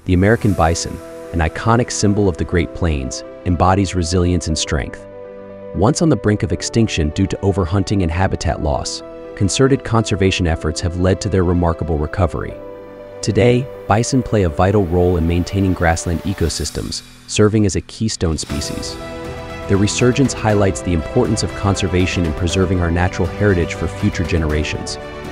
The American bison, an iconic symbol of the Great Plains, embodies resilience and strength. Once on the brink of extinction due to overhunting and habitat loss, concerted conservation efforts have led to their remarkable recovery. Today, bison play a vital role in maintaining grassland ecosystems, serving as a keystone species. Their resurgence highlights the importance of conservation in preserving our natural heritage for future generations.